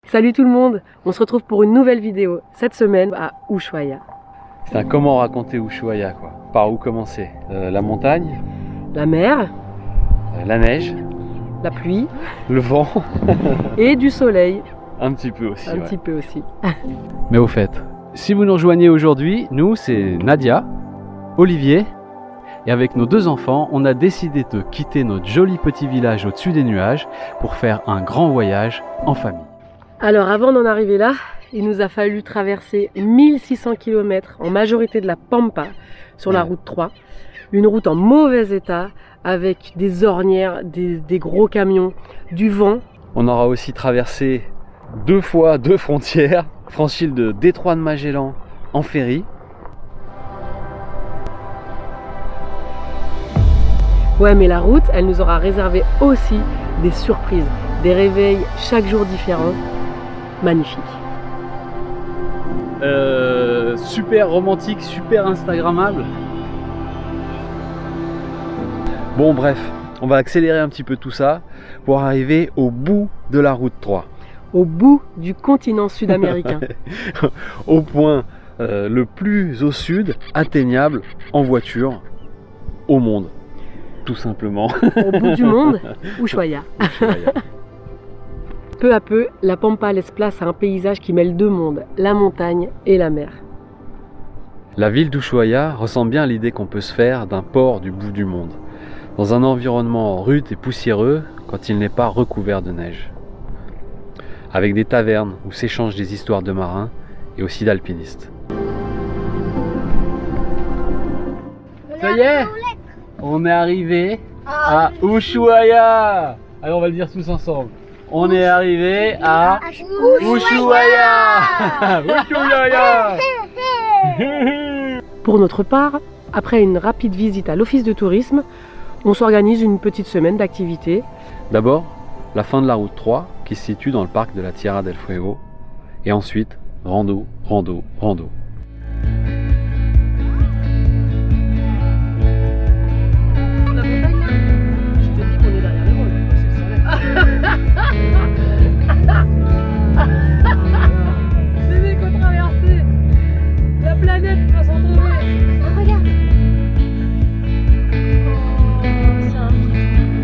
Salut tout le monde, on se retrouve pour une nouvelle vidéo cette semaine à Ushuaia. C'est un comment raconter Ushuaia quoi. Par où commencer? La montagne, La mer, la neige, la pluie le vent et du soleil. un petit peu aussi. Un petit peu aussi. Mais au fait, si vous nous rejoignez aujourd'hui, nous c'est Nadia, Olivier et avec nos deux enfants, on a décidé de quitter notre joli petit village au-dessus des nuages pour faire un grand voyage en famille. Alors avant d'en arriver là, il nous a fallu traverser 1600 km en majorité de la Pampa sur la route 3. Une route en mauvais état avec des ornières, des gros camions, du vent. On aura aussi traversé deux fois deux frontières, franchi le détroit de Magellan en ferry. Ouais, mais la route, elle nous aura réservé aussi des surprises, des réveils chaque jour différents. Magnifique. Super romantique, super instagrammable. Bon bref, on va accélérer un petit peu tout ça pour arriver au bout de la route 3. Au bout du continent sud-américain. Au point le plus au sud, atteignable en voiture au monde. Tout simplement. Au bout du monde, Ushuaia. Peu à peu, la Pampa laisse place à un paysage qui mêle deux mondes, la montagne et la mer. La ville d'Ushuaia ressemble bien à l'idée qu'on peut se faire d'un port du bout du monde, dans un environnement rude et poussiéreux quand il n'est pas recouvert de neige. Avec des tavernes où s'échangent des histoires de marins et aussi d'alpinistes. Ça y est, on est arrivé à Ushuaia. Allez, on va le dire tous ensemble. On est arrivé à Ushuaia. Ushuaia. Pour notre part, après une rapide visite à l'office de tourisme, on s'organise une petite semaine d'activité. D'abord, la fin de la route 3 qui se situe dans le parc de la Tierra del Fuego. Et ensuite, rando, rando, rando. La montagne là, je te dis qu'on est derrière les rôles, c'est le Bébé qu'on traversait. La planète va s'en trouver. Regarde. C'est un petit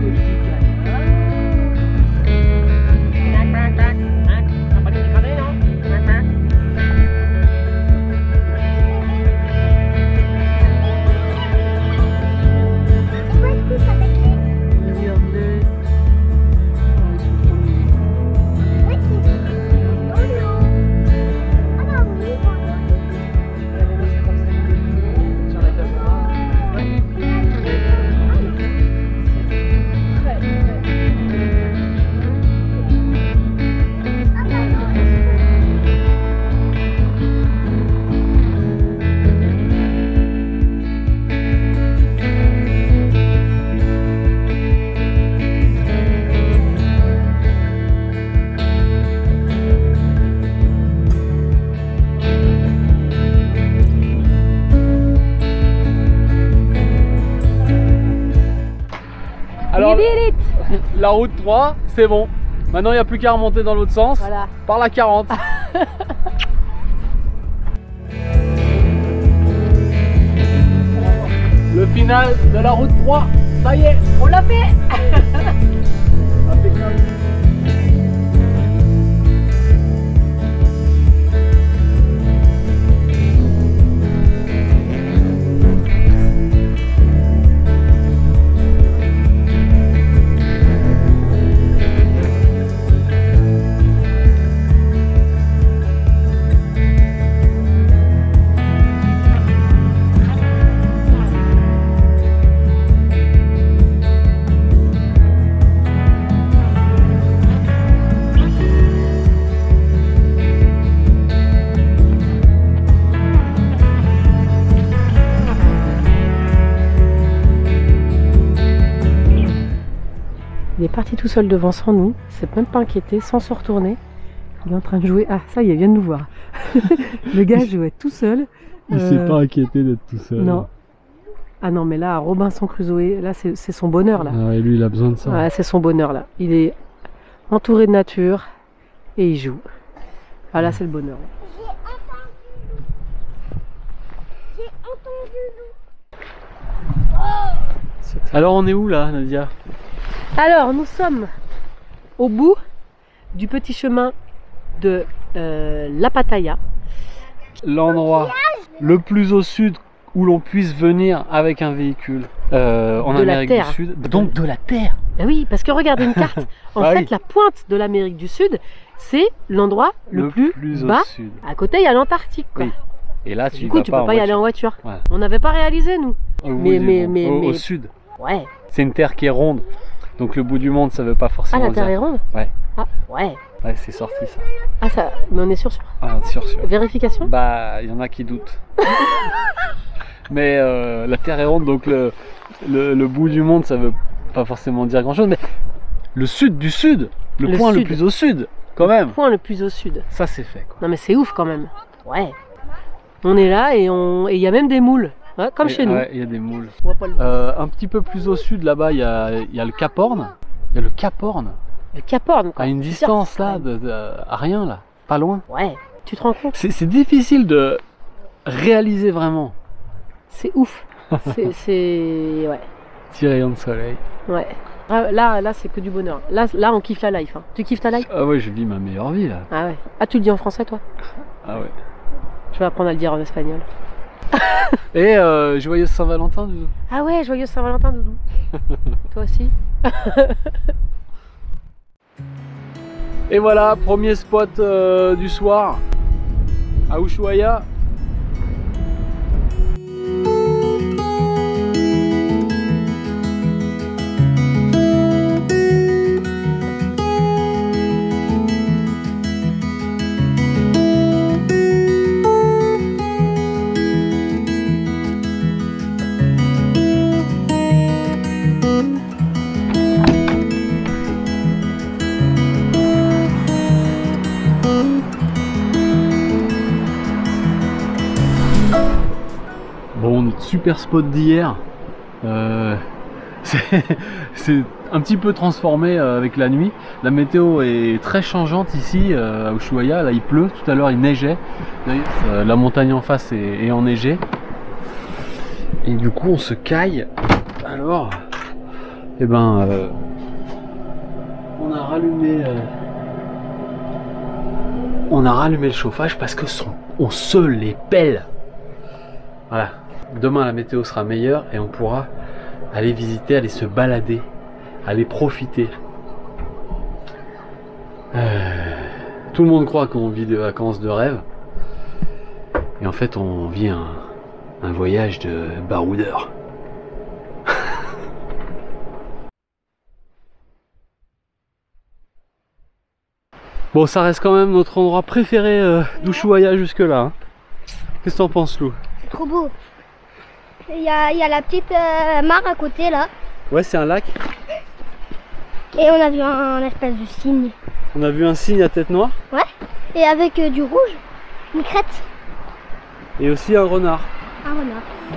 Alors, la route 3, c'est bon. Maintenant, il n'y a plus qu'à remonter dans l'autre sens, voilà. Par la 40. Le final de la route 3, ça y est, On l'a fait. impeccable. Il est parti tout seul devant sans nous, il s'est même pas inquiété, sans se retourner. Il est en train de jouer. Ah, ça y est, il vient de nous voir. Le gars jouait tout seul. Il s'est pas inquiété d'être tout seul. Non. Ah non, mais là, Robinson Crusoe, là, c'est son bonheur, là. Ah, et lui, il a besoin de ça. Ouais, c'est son bonheur, là. Il est entouré de nature et il joue. Ah là, c'est le bonheur. J'ai entendu. Alors on est où là, Nadia? Alors, nous sommes au bout du petit chemin de La Pattaya. L'endroit le plus au sud où l'on puisse venir avec un véhicule en Amérique du Sud. Donc de la Terre. Ben oui, parce que regardez une carte. En Ah fait, oui. la pointe de l'Amérique du Sud, c'est l'endroit le plus au bas. sud. À côté, il y a l'Antarctique, quoi. Oui. Et là, tu Du coup, tu peux pas y aller en voiture. Ouais. On n'avait pas réalisé, nous. Oui, mais- au sud. Ouais. C'est une terre qui est ronde. Donc le bout du monde, ça veut pas Ah, forcément la Terre dire. est ronde? Ouais. Ah, ouais. Ouais, c'est sorti ça. Ah, ça. Mais on est sûr. Ah, sûr. Vérification? Bah, il y en a qui doutent. Mais la Terre est ronde, donc le bout du monde, ça veut pas forcément dire grand chose. Mais le sud du sud, le point le sud. plus au sud, quand même. Point le plus au sud. Ça, c'est fait, quoi. Non, mais c'est ouf quand même. Ouais. On est là et il y a même des moules. Ouais, comme chez nous. Ouais, il y a des moules. On voit pas le... Un petit peu plus au sud, là-bas, il y a le Cap Horn. Il y a le Cap Horn, le Cap Horn, quoi. à une distance, là, à rien, là. Pas loin. Ouais. Tu te rends compte? C'est difficile de réaliser vraiment. C'est ouf. c'est... Ouais. Petit rayon de soleil. Ouais. Ah, là c'est que du bonheur. Là, on kiffe la life. Hein. Tu kiffes ta life? Ah ouais, je vis ma meilleure vie, là. Ah ouais. Ah, tu le dis en français, toi? Ah ouais. Je vais apprendre à le dire en espagnol. Et joyeuse Saint-Valentin, Doudou. Ah ouais, joyeux Saint-Valentin, Doudou. Toi aussi? Et voilà, premier spot du soir à Ushuaia. Bon, notre super spot d'hier, c'est un petit peu transformé avec la nuit. La météo est très changeante ici à Ushuaia. Là, il pleut. Tout à l'heure, il neigeait. D'ailleurs, la montagne en face est enneigée. Et du coup, on se caille. Alors, eh ben, on a rallumé le chauffage parce que on se les pèle. Voilà. Demain, la météo sera meilleure et on pourra aller visiter, aller se balader, aller profiter. Tout le monde croit qu'on vit des vacances de rêve. Et en fait, on vit un voyage de baroudeur. Bon, ça reste quand même notre endroit préféré d'Ushuaia jusque-là. Hein. Qu'est-ce que t'en penses, Lou? C'est trop beau. Il y a la petite mare à côté là. Ouais, c'est un lac. Et on a vu un espèce de cygne. On a vu un cygne à tête noire. Ouais. Et avec du rouge, une crête. Et aussi un renard. Un renard.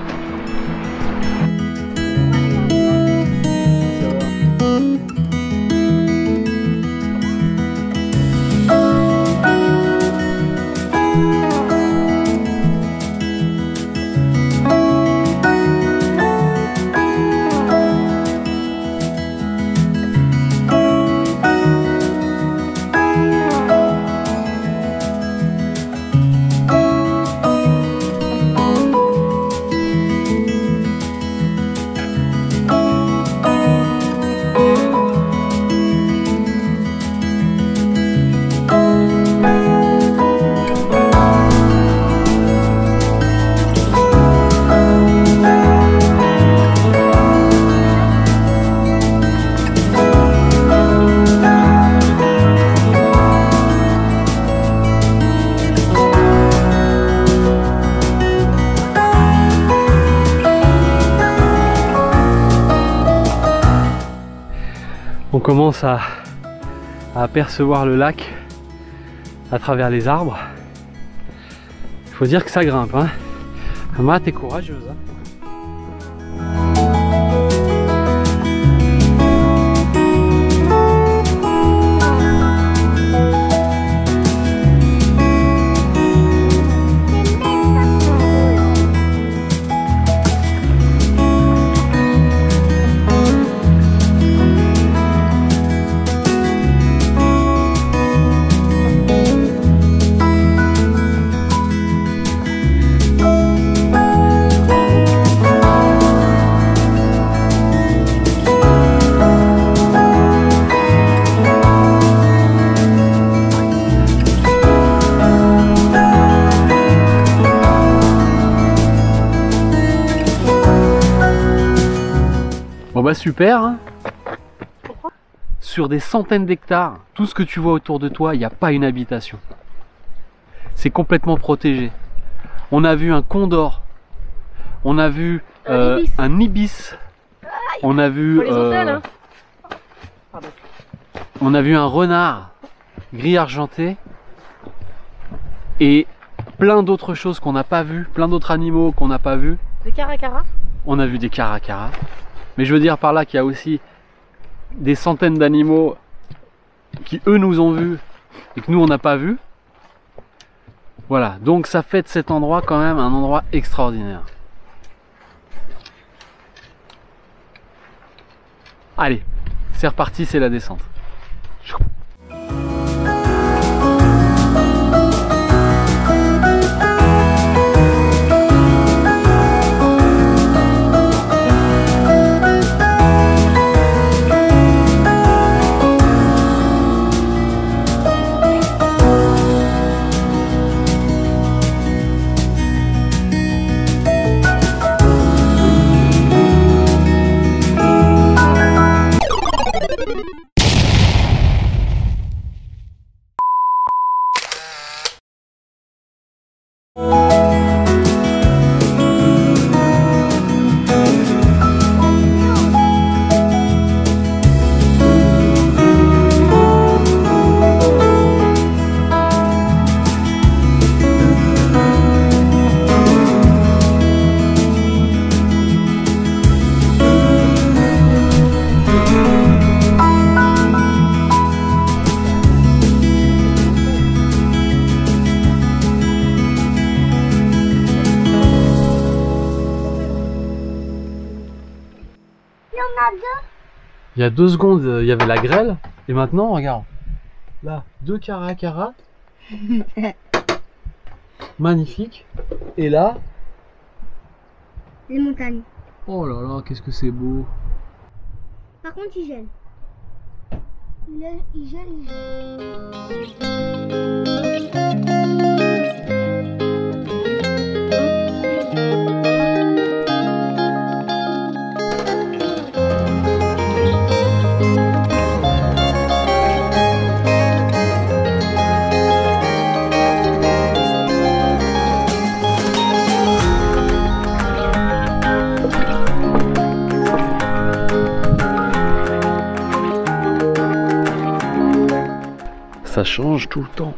On commence à apercevoir le lac à travers les arbres. Il faut dire que ça grimpe, hein. Ama, t'es courageuse, hein. bah super hein. Sur des centaines d'hectares, tout ce que tu vois autour de toi, il n'y a pas une habitation. C'est complètement protégé. On a vu un condor, on a vu un ibis, on a vu on a vu un renard gris argenté et plein d'autres choses qu'on n'a pas vues, plein d'autres animaux qu'on n'a pas vus. Des caracaras? On a vu des caracaras. Mais je veux dire par là qu'il y a aussi des centaines d'animaux qui eux nous ont vus et que nous on n'a pas vu. Voilà, donc ça fait de cet endroit quand même un endroit extraordinaire. Allez, c'est reparti, c'est la descente. Il y a 2 secondes, il y avait la grêle, et maintenant, regarde, là, 2 caracaras, magnifique, et là, Les montagnes. oh là là, qu'est-ce que c'est beau. Par contre, il gèle. Il gèle. Ça change tout le temps.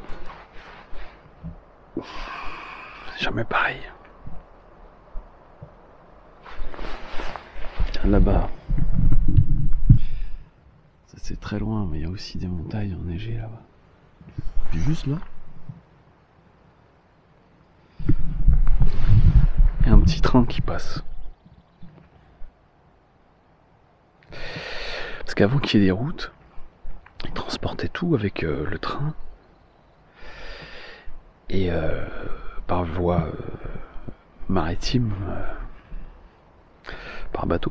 C'est jamais pareil. Tiens, là-bas. Ça c'est très loin, mais il y a aussi des montagnes enneigées là-bas. Puis juste là. Il y a un petit train qui passe. Parce qu'avant qu'il y ait des routes, ils transportaient tout avec le train et par voie maritime, par bateau.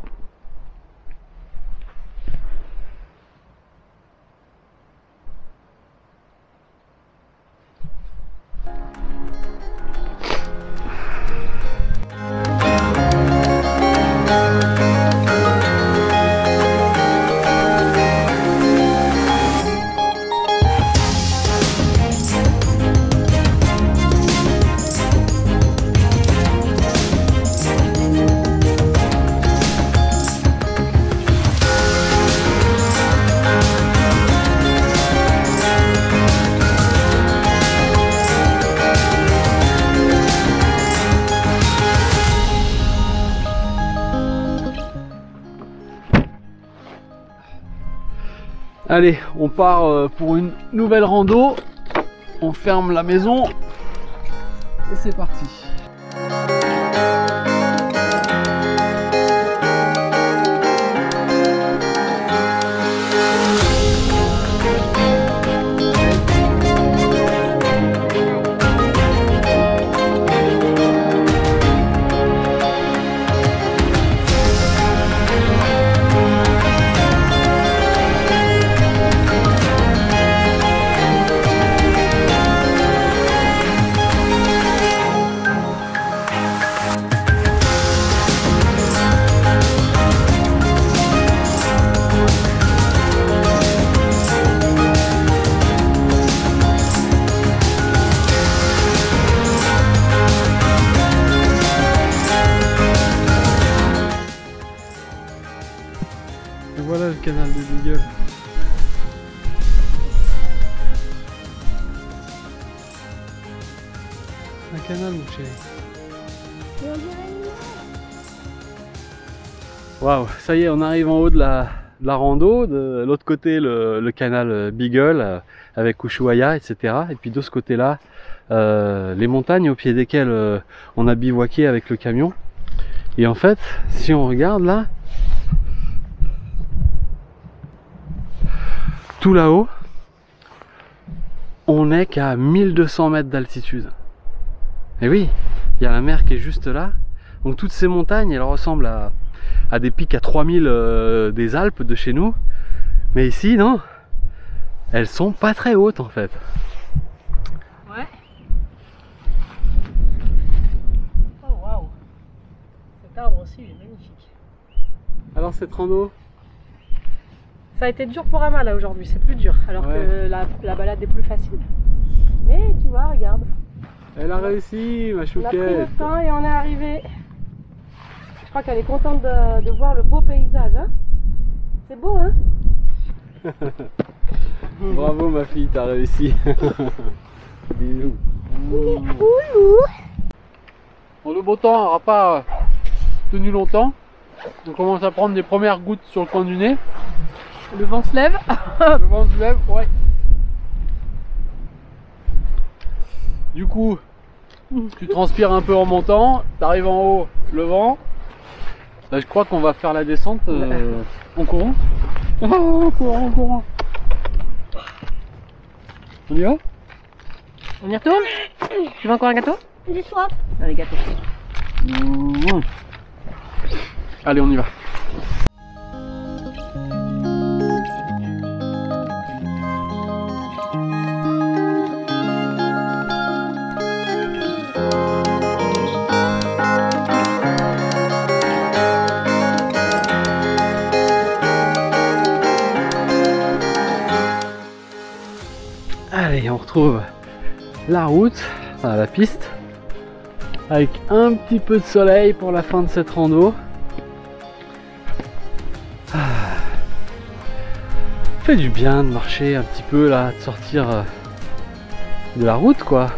Allez, on part pour une nouvelle rando. On ferme la maison et c'est parti. canal de Beagle. Un canal, mon chéri. Waouh, ça y est, on arrive en haut de la rando. De l'autre côté, le canal Beagle avec Ushuaia, etc. Et puis de ce côté-là, les montagnes au pied desquelles on a bivouaqué avec le camion. Et en fait, si on regarde là, tout là-haut, on n'est qu'à 1200 mètres d'altitude. Et oui, il y a la mer qui est juste là. Donc toutes ces montagnes, elles ressemblent à des pics à 3000 des Alpes de chez nous. Mais ici, non, elles sont pas très hautes en fait. Ouais. Oh waouh. Cet arbre aussi, il est magnifique. Alors cette rando, Ça a été dur pour Ama là aujourd'hui, c'est plus dur. Alors Ouais. que la balade est plus facile. Mais tu vois, regarde. elle a réussi, ma On a pris chouquette. notre temps et on est arrivé. Je crois qu'elle est contente de voir le beau paysage. Hein, c'est beau, hein? Bravo ma fille, t'as réussi. Bisous. Bon, le beau temps n'aura pas tenu longtemps. On commence à prendre des premières gouttes sur le coin du nez. Le vent se lève. Le vent se lève, ouais. Du coup, tu transpires un peu en montant, t'arrives en haut, le vent. Là, je crois qu'on va faire la descente en courant. Oh, en courant, en courant. On y va? On y retourne? Tu veux encore un gâteau? J'ai soif. Allez, gâteau. Mmh. Allez, on y va. Allez, on retrouve la route, enfin, la piste, avec un petit peu de soleil pour la fin de cette rando. Ah. Fait du bien de marcher un petit peu là, de sortir de la route quoi.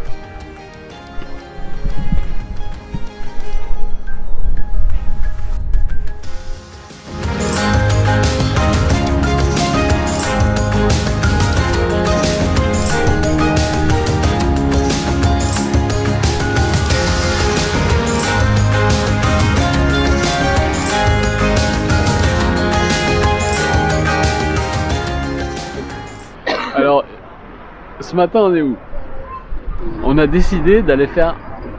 Alors, ce matin on est où? On a décidé d'aller faire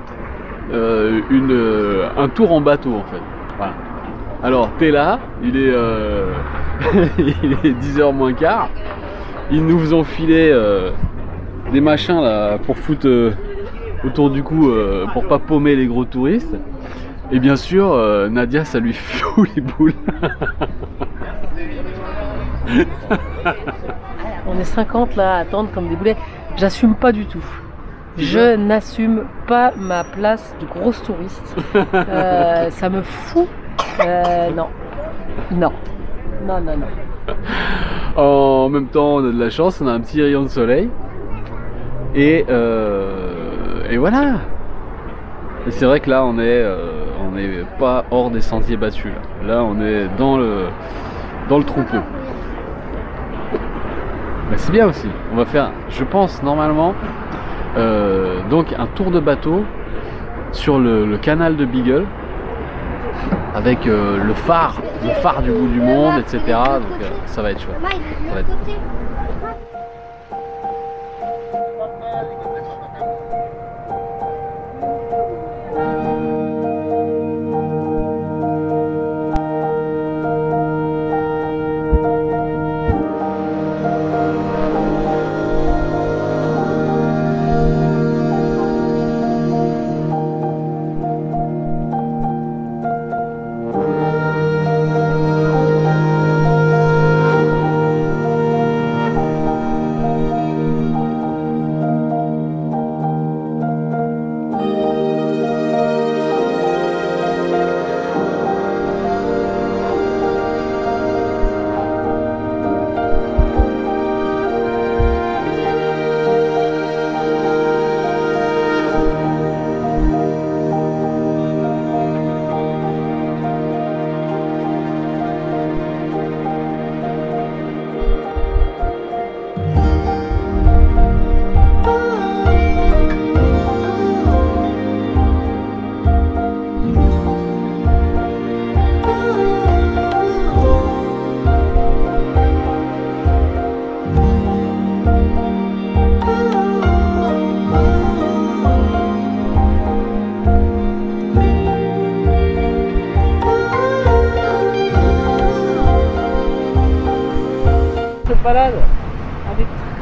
un tour en bateau en fait. Voilà. Alors t'es là, il est, il est 10h moins quart. Ils nous ont filé des machins là pour foutre autour du cou pour pas paumer les gros touristes. Et bien sûr, Nadia ça lui fout les boules. On est 50 là à attendre comme des boulets. J'assume pas du tout. Je n'assume pas ma place de grosse touriste. Ça me fout. Non. Non. Non, non, non. En même temps, on a de la chance, on a un petit rayon de soleil. Et voilà. Et c'est vrai que là, on est pas hors des sentiers battus. Là, on est dans le troupeau. Mais c'est bien aussi. On va faire, je pense, normalement, donc un tour de bateau sur le canal de Beagle avec le phare du bout du monde, etc. Donc ça va être chouette. Maman, il est de Ça va l'autre être- côté.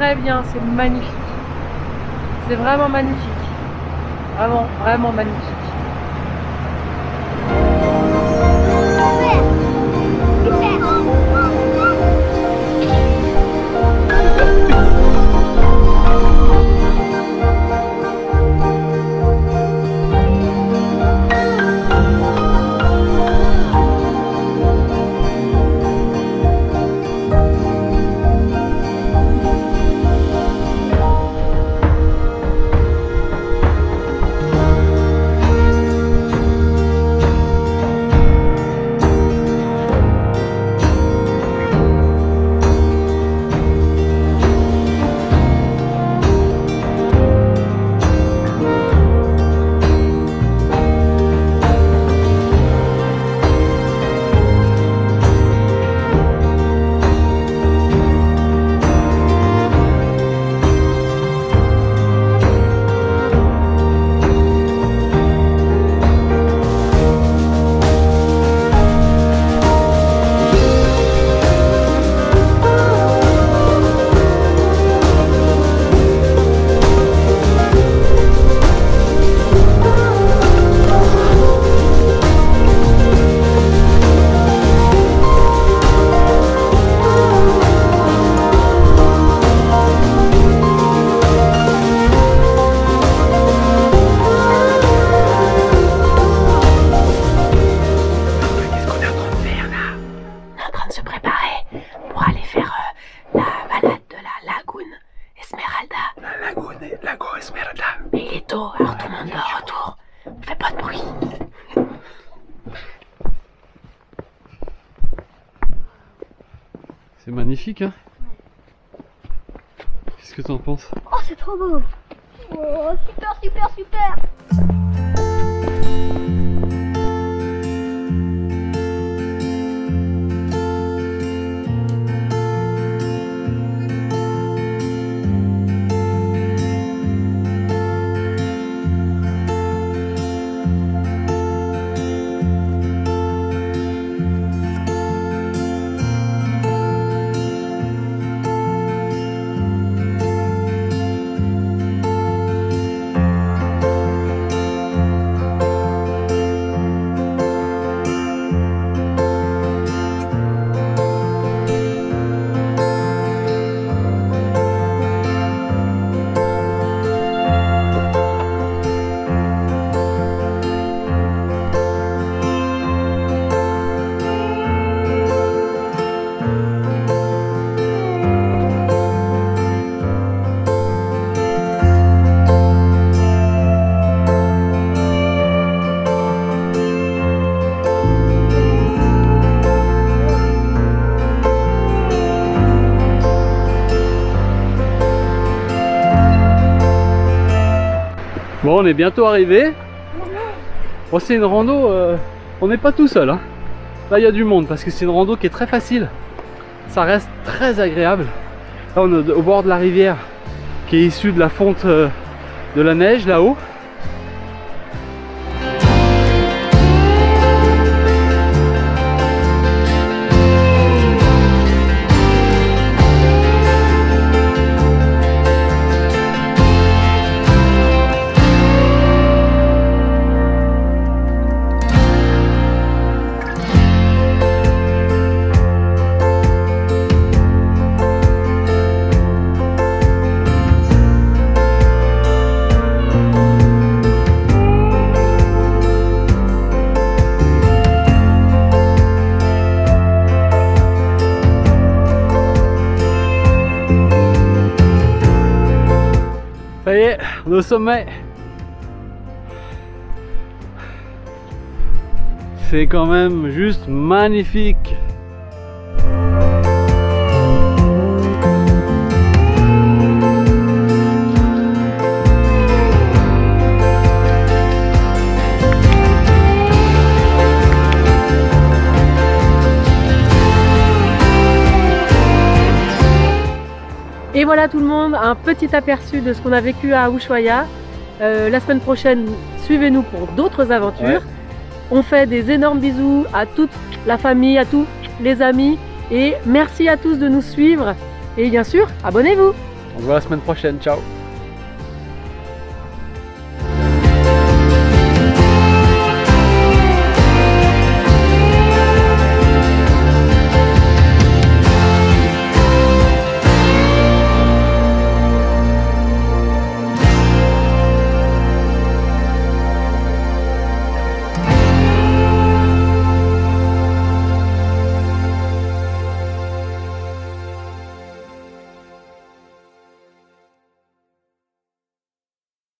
très bien, c'est magnifique. C'est vraiment magnifique. Vraiment, vraiment magnifique. Mais il est tôt, alors tout le monde dort autour. On fait pas de bruit. C'est magnifique, hein? Qu'est-ce que t'en penses? Oh, c'est trop beau. Oh, super, super, super. Bon, on est bientôt arrivé. Bon, c'est une rando, on n'est pas tout seul, hein. Là il y a du monde parce que c'est une rando qui est très facile. Ça reste très agréable. Là on est au bord de la rivière qui est issue de la fonte de la neige là-haut. Ça y est, on est au sommet. C'est quand même juste magnifique. Et voilà tout le monde, un petit aperçu de ce qu'on a vécu à Ushuaia. La semaine prochaine, suivez-nous pour d'autres aventures. Ouais. On fait des énormes bisous à toute la famille, à tous les amis. Et merci à tous de nous suivre. Et bien sûr, abonnez-vous! On se voit la semaine prochaine, ciao.